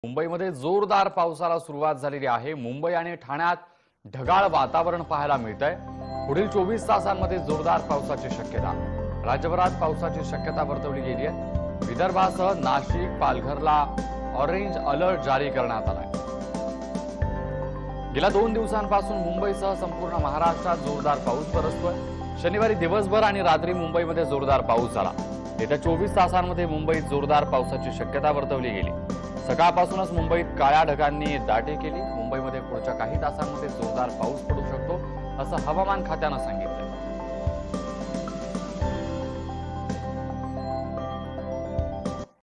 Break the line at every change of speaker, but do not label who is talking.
मुंबईमध्ये जोरदार पावसाला सुरुवात झालेली आहे। मुंबई आणि ठाण्यात ढगाळ वातावरण पाहायला मिळतंय। पुढील 24 तासांमध्ये जोरदार पावसाची शक्यता। राज्यभरात पावसाची शक्यता वर्तवली गेली आहे। विदर्भासह नाशिक, पालघरला ऑरेंज अलर्ट जारी करण्यात आलाय। गेल्या 2 दिवसांपासून मुंबईसह संपूर्ण महाराष्ट्रात जोरदार पाऊस बरसतोय। शनिवारी दिवसभर आणि रात्री मुंबईमध्ये जोरदार पाऊस झाला। येत्या 24 तासांमध्ये मुंबईत जोरदार पावसाची शक्यता वर्तवली गेली। सकाळपासूनच मुंबईत काळ्या ढगांनी दाटी केली। मुंबईमध्ये पुढच्या काही तासांमध्ये जोरदार पाऊस पडू शकतो असं हवामान खात्यानं सांगितलं।